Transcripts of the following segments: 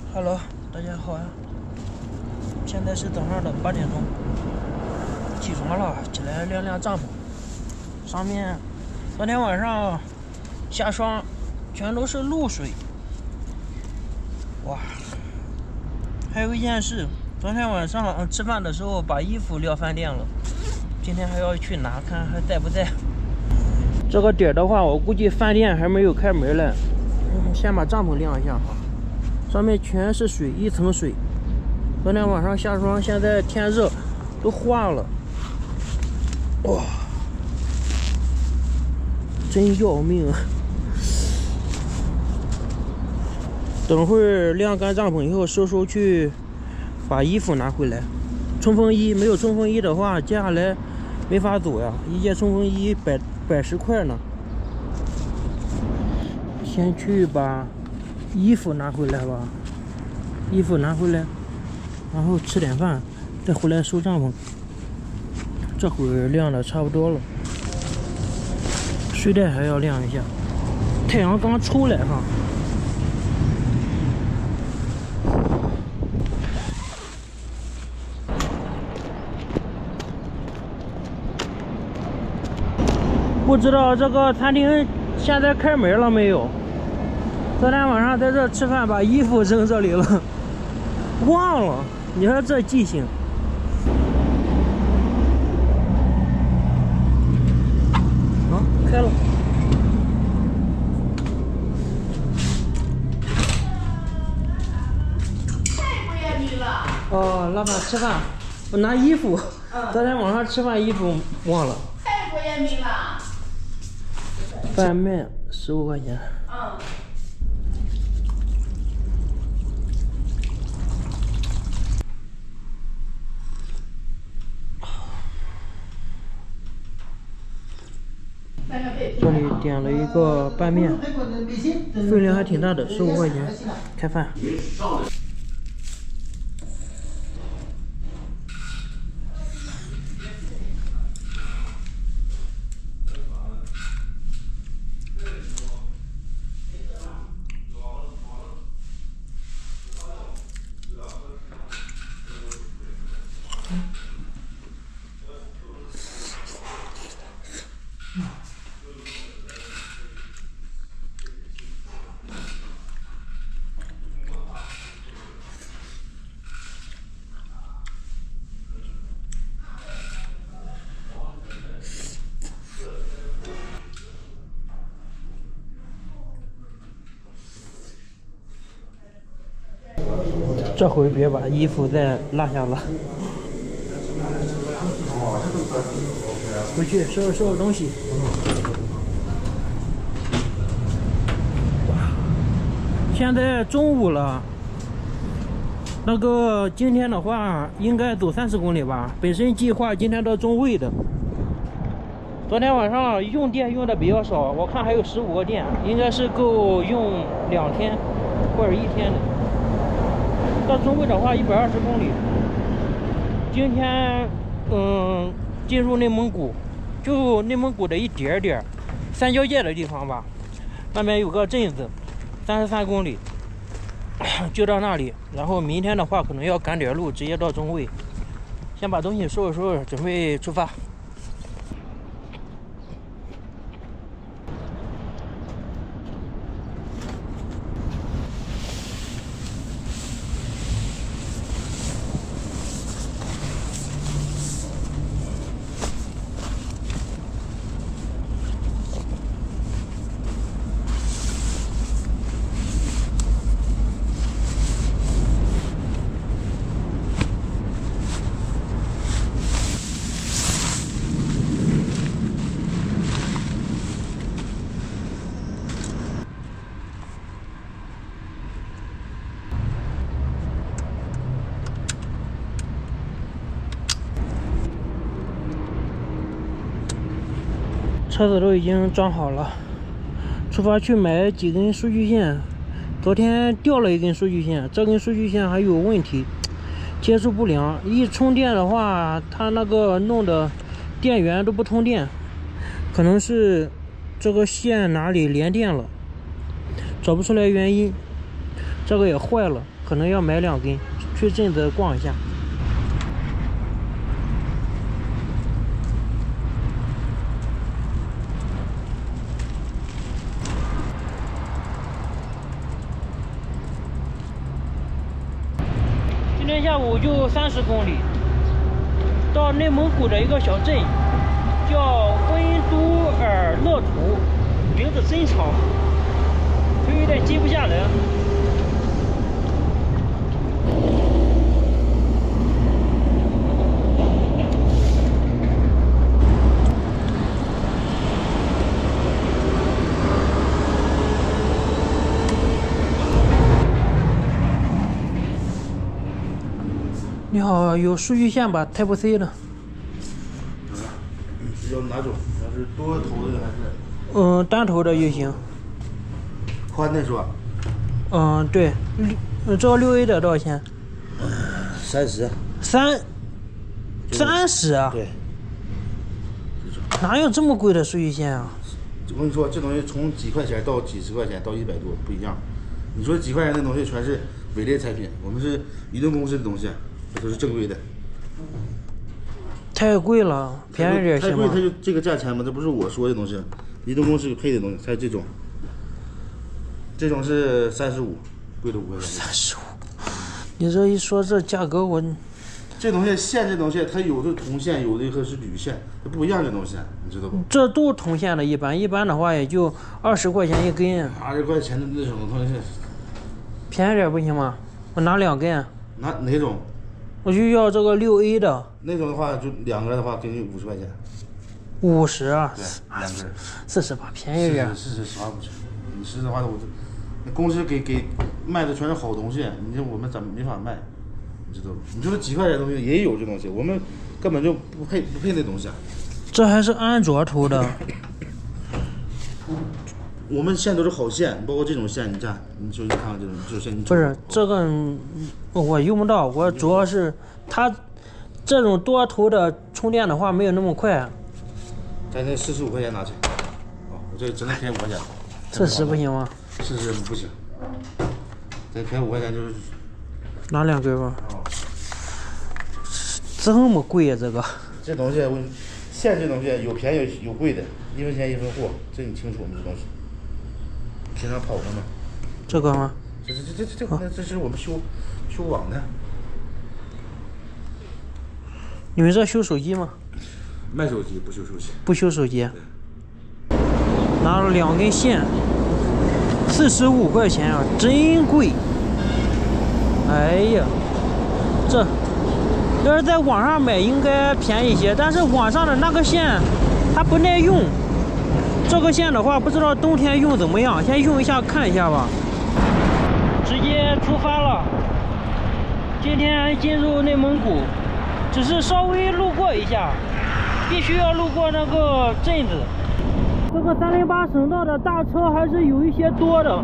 Hello， 大家好呀！现在是早上的8点钟，起床了，起来晾晾帐篷。上面昨天晚上下霜，全都是露水。哇！还有一件事，昨天晚上吃饭的时候把衣服撂饭店了，今天还要去拿，看还在不在。这个点的话，我估计饭店还没有开门嘞。先把帐篷晾一下哈。上面全是水，一层水。昨天晚上下霜，现在天热，都化了。哇，真要命啊！等会儿晾干帐篷以后，收去把衣服拿回来。冲锋衣没有冲锋衣的话，接下来没法走呀。一件冲锋衣110块呢。先去把衣服拿回来吧，衣服拿回来，然后吃点饭，再回来收帐篷。这会儿晾的差不多了，睡袋还要晾一下。太阳刚出来哈，不知道这个餐厅现在开门了没有？昨天晚上在这吃饭，把衣服扔这里了，忘了。你说这记性。啊，开了。 太不严密了。 哦，老板吃饭，我拿衣服。昨天晚上吃饭衣服忘了。 太不严密了。 拌面15块钱。这里点了一个拌面，分量还挺大的，15块钱。开饭。这回别把衣服再落下了，回去收拾东西。现在中午了，那个今天的话应该走30公里吧，本身计划今天到中卫的。昨天晚上用电用的比较少，我看还有15个电，应该是够用2天或者1天的。到中卫的话120公里。今天进入内蒙古，就内蒙古的一点点三交界的地方吧，那边有个镇子，33公里，就到那里。然后明天的话可能要赶点路，直接到中卫。先把东西收拾，准备出发。车子都已经装好了，出发去买几根数据线。昨天掉了一根数据线，这根数据线还有问题，接触不良。一充电的话，它那个弄的电源都不通电，可能是这个线哪里连电了，找不出来原因。 这个也坏了，可能要买2根，去镇子逛一下。今天下午就30公里，到内蒙古的一个小镇，叫温都尔勒图，名字真长，就有点记不下来。你好，有数据线吧 ？Type C 的。 要哪种？要是多头的还是？ 单头的也行。 宽的是吧？ 对。这个6A 的多少钱 30。 30啊？ 对。 哪有这么贵的数据线啊？ 我跟你说，这东西从几块钱到几十块钱到100多不一样。你说几块钱的东西全是伪劣产品，我们是移动公司的东西。这都是正规的， 太贵了，便宜点行吗？ 太贵，它就这个价钱嘛，这不是我说的东西，移动公司配的东西，才这种，这种是35，贵了5块钱。 35，你这一说这价格我， 这东西线这东西，它有的铜线，有的和是铝线，它不一样，这东西你知道不？ 这都铜线的，一般的话也就20块钱一根。 20块钱的那种东西， 便宜点不行吗？我拿2根。 拿哪种？ 我就要这个6A 的， 那种的话就2根的话给你50块钱 ，50啊， 对，2根 ，40吧，便宜点。 是实话不是，你实的话我这公司给卖的全是好东西，你说我们怎么没法卖？你知道不？你说几块钱的东西也有这东西，我们根本就不配那东西。 这还是安卓头的。 我们线都是好线，包括这种线，你看，你就看看这种线， 不是这个，我用不到，我主要是它这种多头的充电的话没有那么快。 咱这45块钱拿去，我这只能便宜5块钱。 40不行吗 ？40不行，再便宜5块钱就是。 拿2根吧。这么贵呀，这个。 这东西线这东西有便宜有贵的，1分钱1分货，这你清楚吗？这东西。平常跑的吗？ 这个吗？ 这是我们修网的。 你们这修手机吗？ 卖手机不修手机。 不修手机。拿了2根线，45块钱啊，真贵。哎呀，这要是在网上买应该便宜些，但是网上的那个线它不耐用。这个线的话，不知道冬天用怎么样，先用一下看一下吧。直接出发了。今天进入内蒙古，只是稍微路过一下，必须要路过那个镇子。这个308省道的大车还是有一些多的，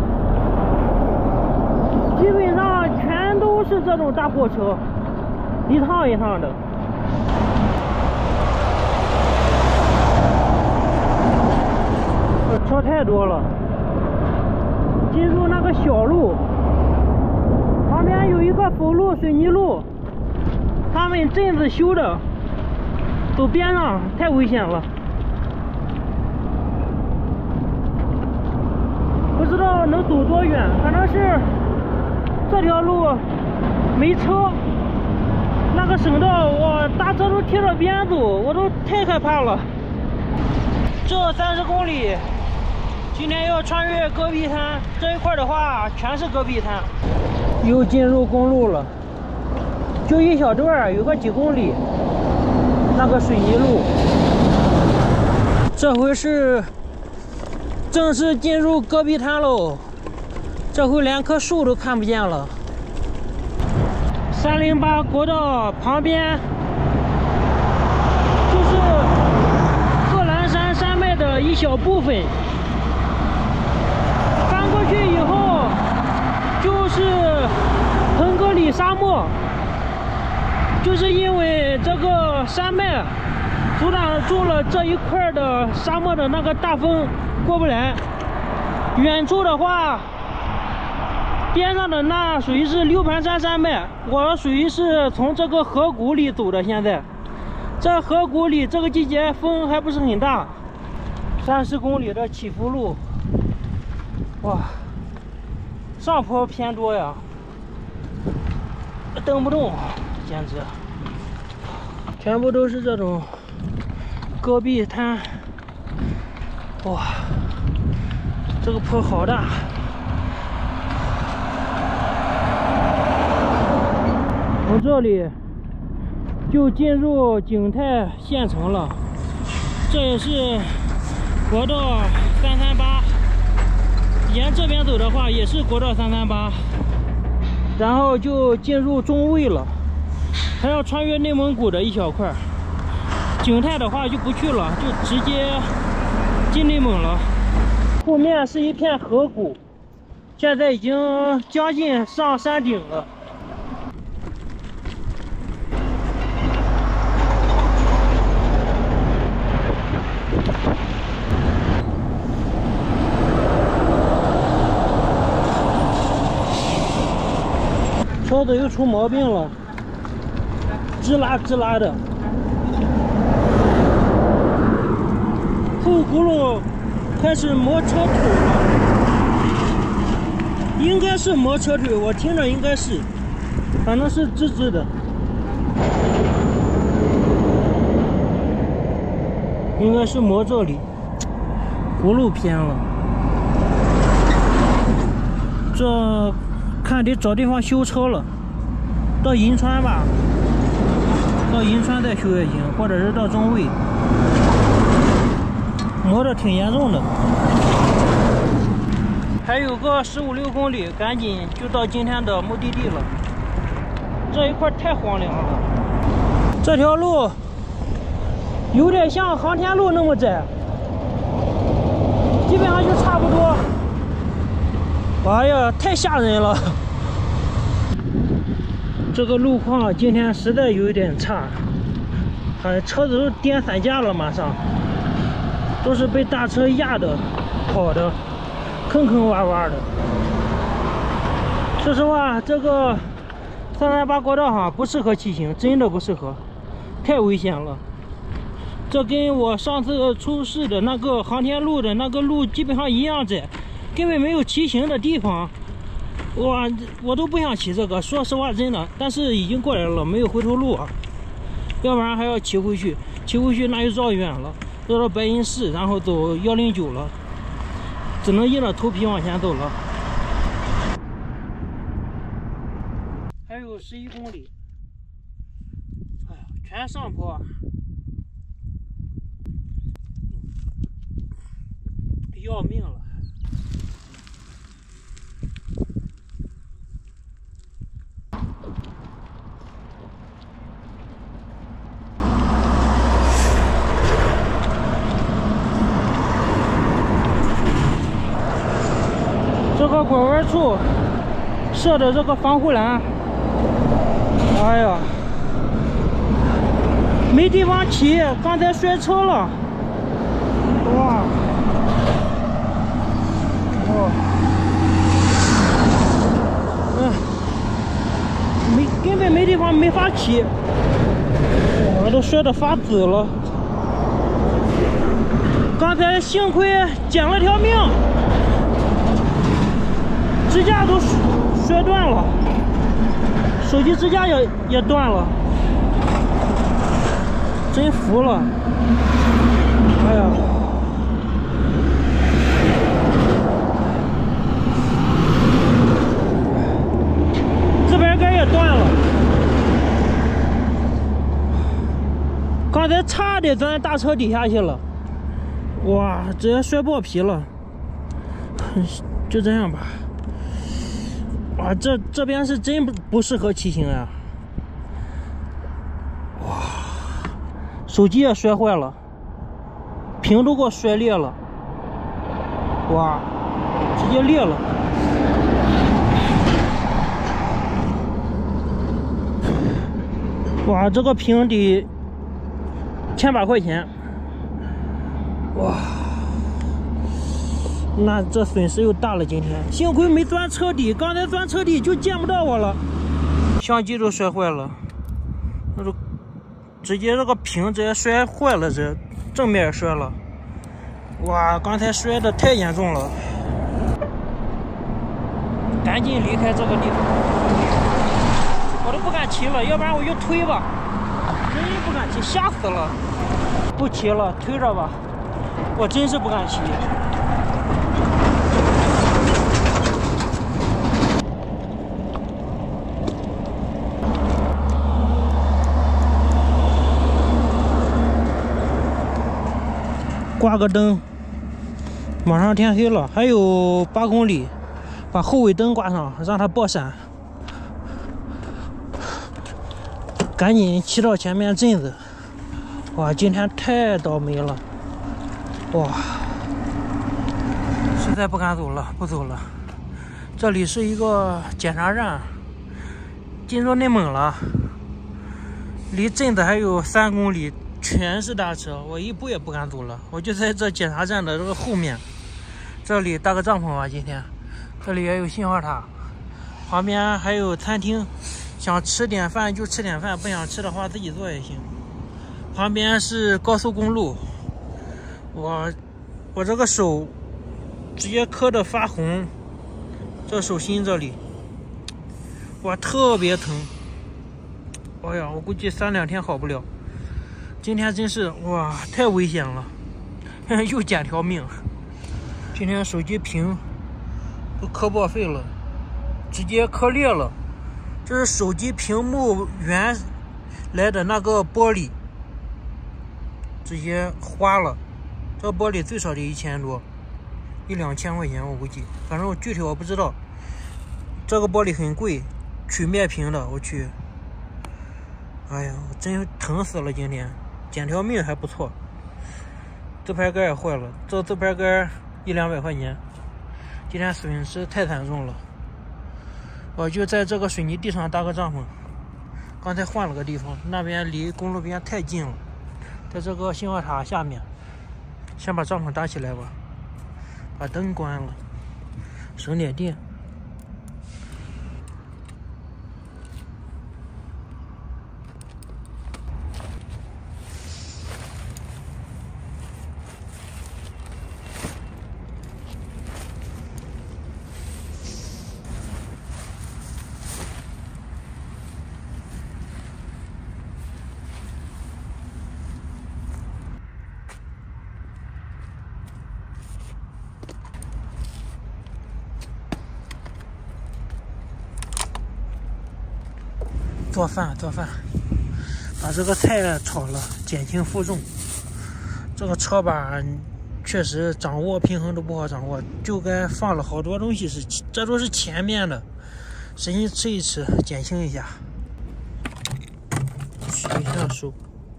基本上全都是这种大货车，一趟一趟的。车太多了，进入那个小路，旁边有一个辅路水泥路，他们镇子修的，走边上太危险了，不知道能走多远，反正是这条路没车，那个省道我大车都贴着边走，我都太害怕了。这30公里。今天要穿越戈壁滩，这一块的话全是戈壁滩。又进入公路了，就一小段，有个几公里，那个水泥路。这回是正式进入戈壁滩喽，这回连棵树都看不见了。308国道旁边就是贺兰山山脉的一小部分。过去以后就是腾格里沙漠，就是因为这个山脉阻挡住了这一块的沙漠的那个大风过不来。远处的话边上的那属于是六盘山山脉，我属于是从这个河谷里走的。现在在河谷里，这个季节风还不是很大。30公里的起伏路，哇，上坡偏多呀，蹬不动，简直，全部都是这种戈壁滩。哇，这个坡好大。从这里就进入景泰县城了，这也是国道338。沿这边走的话也是国道338，然后就进入中卫了，还要穿越内蒙古的一小块。景泰的话就不去了，就直接进内蒙了。后面是一片河谷，现在已经将近上山顶了。车子又出毛病了，吱啦吱啦的。后轱辘开始磨车腿了，应该是磨车腿，我听着应该是，反正是吱吱的。应该是磨这里，轱辘偏了。这看得找地方修车了，到银川吧，到银川再修也行，或者是到中卫。磨得挺严重的，还有个15、16公里，赶紧就到今天的目的地了。这一块太荒凉了，这条路有点像航天路那么窄，基本上就差不多。哎呀，太吓人了！这个路况今天实在有一点差，车子都颠散架了，马上都是被大车压的跑的，坑坑洼洼的。说实话，这个338国道哈不适合骑行，真的不适合，太危险了。这跟我上次出事的那个航天路的那个路基本上一样窄，根本没有骑行的地方。我都不想骑这个，说实话真的。但是已经过来了，没有回头路啊，要不然还要骑回去，骑回去那就绕远了，绕到白银市，然后走109了，只能硬着头皮往前走了。还有11公里，哎呀，全上坡，要命了。这个拐弯处设的这个防护栏，哎呀，没地方骑，刚才摔车了，哇，哦，根本没地方，没法骑，我都摔得发紫了。刚才幸亏捡了条命。支架都摔断了，手机支架也断了，真服了！哎呀，自排杆也断了，刚才差点钻大车底下去了，哇，直接摔爆皮了！就这样吧。哇，这边是真不适合骑行呀！哇，手机也摔坏了，屏都给我摔裂了，哇，直接裂了。哇，这个屏得1000把块钱，哇， 那这损失又大了。今天幸亏没钻车底，刚才钻车底就见不到我了。相机都摔坏了，那就直接这个屏直接摔坏了，这正面也摔了。哇，刚才摔的太严重了，赶紧离开这个地方。我都不敢骑了，要不然我就推吧。真不敢骑，吓死了！不骑了，推着吧。我真是不敢骑。挂个灯，马上天黑了，还有8公里，把后尾灯挂上，让它爆闪。赶紧骑到前面镇子。哇，今天太倒霉了，哇，实在不敢走了，不走了。这里是一个检查站，进入内蒙了，离镇子还有3公里。全是大车，我一步也不敢走了。我就在这检查站的这个后面，这里搭个帐篷吧。今天这里也有信号塔，旁边还有餐厅，想吃点饭就吃点饭，不想吃的话自己做也行。旁边是高速公路，我这个手直接磕的发红，这手心这里，哇，特别疼。哎呀，我估计3、2天好不了。今天真是哇，太危险了，又捡条命。今天手机屏都磕报废了，直接磕裂了。这是手机屏幕原来的那个玻璃，直接花了。这个玻璃最少得1000多，1、2千块钱我估计，反正我具体我不知道。这个玻璃很贵，曲面屏的，我去。哎呀，我真疼死了今天。捡条命还不错，自拍杆也坏了，这自拍杆1、200块钱，今天损失太惨重了。我就在这个水泥地上搭个帐篷，刚才换了个地方，那边离公路边太近了，在这个信号塔下面，先把帐篷搭起来吧，把灯关了，省点电。做饭，把这个菜炒了，减轻负重。这个车把确实掌握平衡都不好掌握，就该放了好多东西这都是前面的，使劲吃一吃，减轻一下。洗一下手。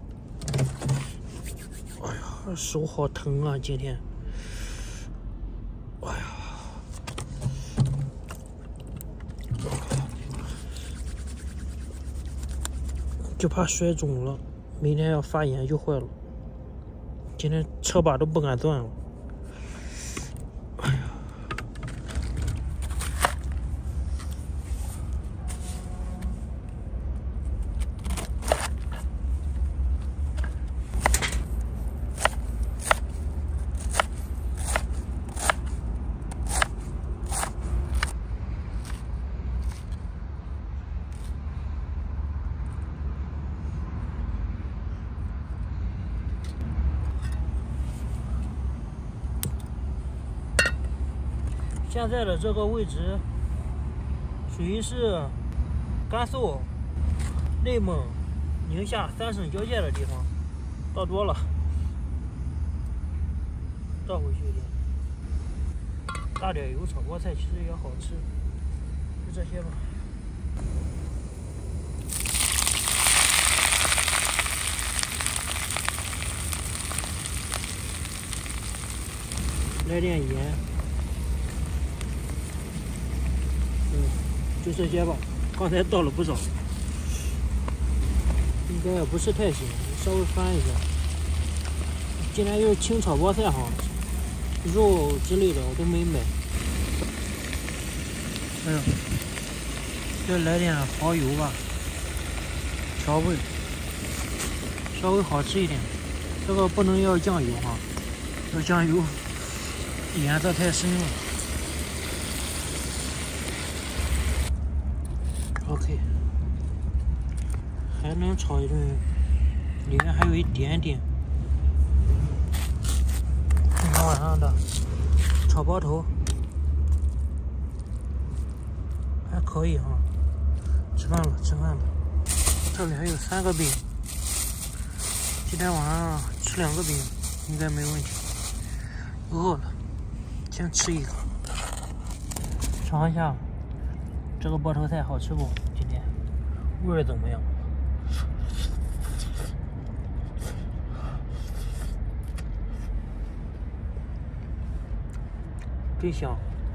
哎呀，手好疼啊！今天，哎呀。就怕摔肿了，明天要发炎就坏了。今天车把都不敢钻了。哎呀，现在的这个位置属于是甘肃、内蒙、宁夏3省交界的地方，倒多了，倒回去一点，大点油炒菠菜其实也好吃，就这些吧。来点盐。就这些吧，刚才倒了不少，应该也不是太咸，稍微翻一下。今天又清炒菠菜好吃。 肉之类的我都没买。哎呦，再来点蚝油吧，调味，稍微好吃一点。这个不能要酱油哈，这酱油颜色太深了。OK， 还能炒一顿，里面还有一点点。今天晚上的炒包头还可以哈，吃饭了，吃饭了。这里还有3个饼，今天晚上吃2个饼应该没问题。饿了，先吃一个，尝一下这个包头菜好吃不？今天味儿怎么样？真香，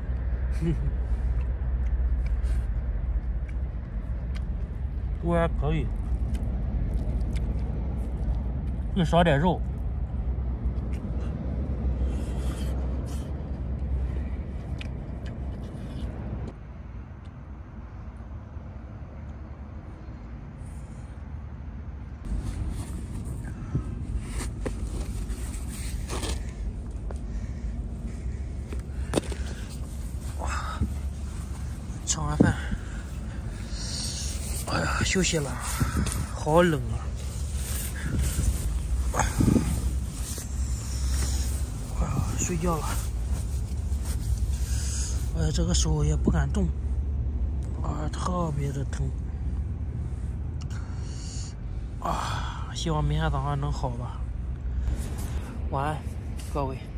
味儿还可以，你少点肉。吃完饭，哎呀，休息了，好冷啊！哎呀，睡觉了。哎，这个手也不敢动，啊，特别的疼。啊，希望明天早上能好吧。晚安，各位。